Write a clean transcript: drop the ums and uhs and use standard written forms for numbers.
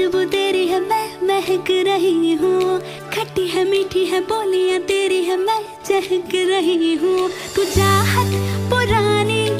खुशबू तेरी है, मैं महक रही हूँ। खट्टी है मीठी है बोलियां तेरी है, मैं चहक रही हूँ। तू चाहत पुरानी